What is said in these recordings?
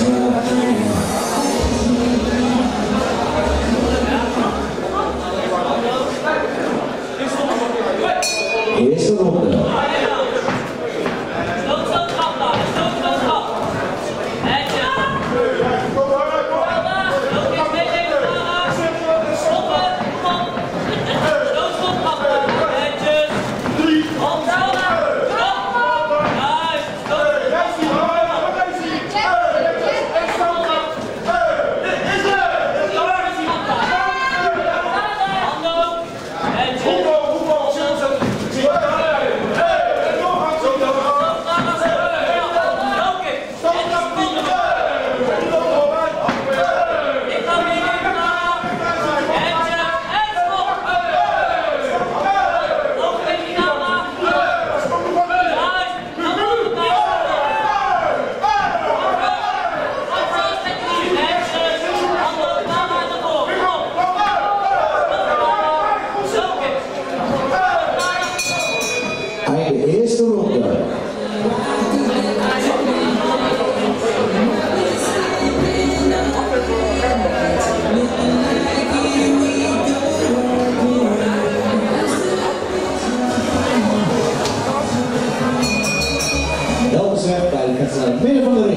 Eerste ronde. De eerste ronde. Welke bij gaat naar het midden van de ring.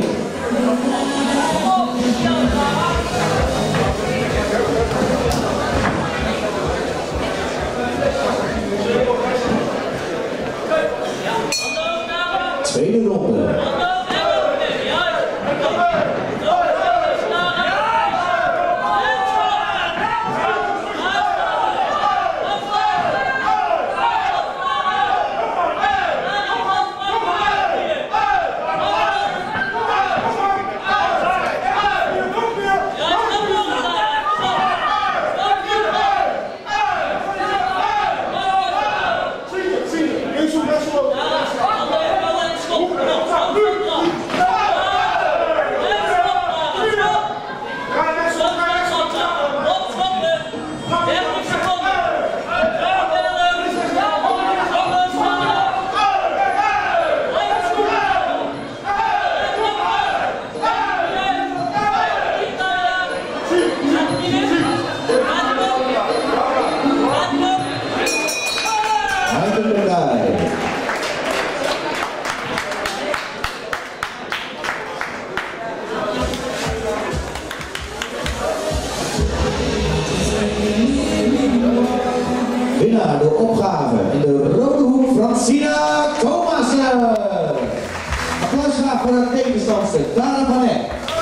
Tweede ronde. Winnaar de opgave in de rode hoek, Francina Thomassen. Applaus graag voor haar tegenstandster, Dana van Eck.